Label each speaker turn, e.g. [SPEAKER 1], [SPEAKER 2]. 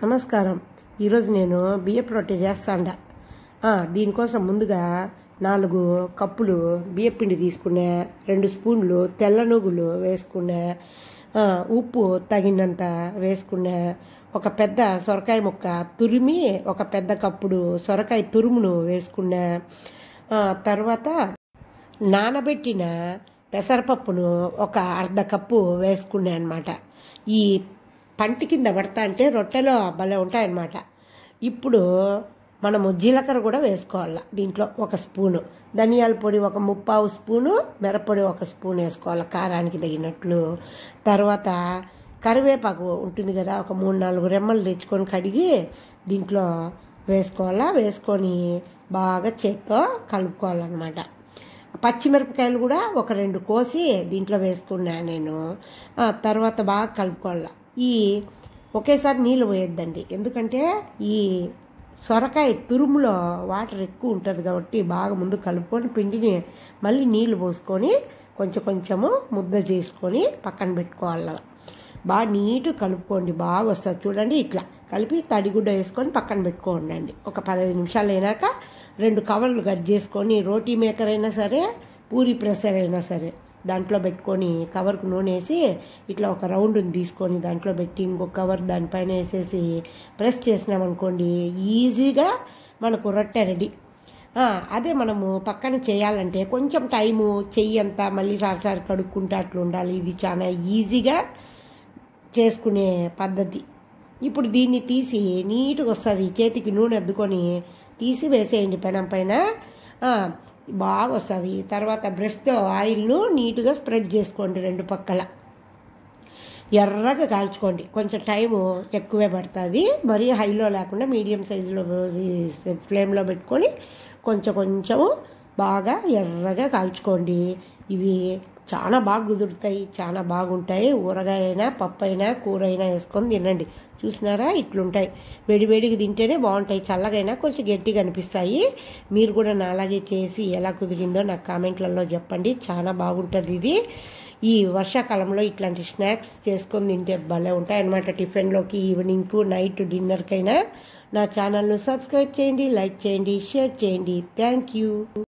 [SPEAKER 1] నమస్కారం. ఈరోజు నేను బియ్యపు రొట్టె చేస్తాండ. దీనికోసం ముందుగా 4 కప్పులు బియ్యపు పిండి తీసుకున్నా, 2 స్పూన్లు తెల్ల నువ్వులు వేసుకున్నా, ఉప్పు తగినంత వేసుకున్నా, ఒక పెద్ద సొరకాయ ముక్క తురిమి ఒక పెద్ద కప్పుడు సొరకాయ తురుమును వేసుకున్నా, తర్వాత నానబెట్టిన పెసరపప్పును ఒక అర్ధ కప్పు వేసుకున్నా అనమాట. ఈ పంటి కింద పడతా అంటే రొట్టెలో భలే ఉంటాయన్నమాట. ఇప్పుడు మనము జీలకర్ర కూడా వేసుకోవాలి. దీంట్లో 1 స్పూను ధనియాల పొడి, 1/3 స్పూను మిరప్పొడి, 1 స్పూన్ వేసుకోవాలి కారానికి తగినట్లు. తర్వాత కరివేపాకు ఉంటుంది కదా, ఒక 3-4 రెమ్మలు తెచ్చుకొని కడిగి దీంట్లో వేసుకోవాలా. వేసుకొని బాగా చేత్తో కలుపుకోవాలన్నమాట. పచ్చిమిరపకాయలు కూడా ఒక 2 కోసి దీంట్లో వేసుకున్నా నేను. తర్వాత బాగా కలుపుకోవాలి. ఒకేసారి నీళ్ళు పోయొద్దండి, ఎందుకంటే ఈ సొరకాయ తురుములో వాటర్ ఎక్కువ ఉంటుంది కాబట్టి బాగా ముందు కలుపుకొని పిండిని మళ్ళీ నీళ్ళు పోసుకొని కొంచెము ముద్ద చేసుకొని పక్కన పెట్టుకోవాలి. బాగా నీట్గా కలుపుకోండి, బాగా వస్తుంది చూడండి. ఇట్లా కలిపి తడిగుడ్డ వేసుకొని పక్కన పెట్టుకోండి. ఒక 15 నిమిషాలు అయినాక 2 కవర్లు కట్ చేసుకొని, రోటీ మేకర్ అయినా సరే, పూరి ప్రెషర్ అయినా సరే దాంట్లో పెట్టుకొని కవర్కు నూనె వేసి ఇట్లా ఒక రౌండ్ని తీసుకొని దాంట్లో పెట్టి ఇంకొక కవర్ దానిపైన వేసేసి ప్రెస్ చేసినామనుకోండి, ఈజీగా మనకు రొట్టె రెడీ. అదే మనము పక్కన చేయాలంటే కొంచెం టైము, చెయ్యి అంతా మళ్ళీ సారిసారి కడుక్కుంటే అట్లా ఉండాలి. ఇది చాలా ఈజీగా చేసుకునే పద్ధతి. ఇప్పుడు దీన్ని తీసి నీట్గా వస్తుంది, చేతికి నూనె అద్దుకొని తీసి వేసేయండి పెనం పైన, బాగా వస్తుంది. తర్వాత బ్రష్తో ఆయిల్ను నీట్గా స్ప్రెడ్ చేసుకోండి 2 పక్కల. ఎర్రగా కాల్చుకోండి, కొంచెం టైము ఎక్కువే పడుతుంది. మరీ హైలో లేకుండా మీడియం సైజులో ఫ్లేమ్లో పెట్టుకొని కొంచెము బాగా ఎర్రగా కాల్చుకోండి. ఇవి చాలా బాగా కుదురుతాయి, చాలా బాగుంటాయి. ఊరగాయ అయినా, పప్పు అయినా, కూర అయినా వేసుకొని తినండి. చూసినారా, ఇట్లుంటాయి. వేడివేడికి తింటేనే బాగుంటాయి. చల్లగైనా కొంచెం గట్టిగా అనిపిస్తాయి. మీరు కూడా నాలాగే చేసి ఎలా కుదిరిందో నాకు కామెంట్లలో చెప్పండి. చాలా బాగుంటుంది ఇది. ఈ వర్షాకాలంలో ఇట్లాంటి స్నాక్స్ చేసుకొని తింటే భలే ఉంటాయన్నమాట. టిఫిన్లోకి, ఈవినింగ్కు, నైట్ డిన్నర్కైనా. నా ఛానల్ను సబ్స్క్రైబ్ చేయండి, లైక్ చేయండి, షేర్ చేయండి. Thank you.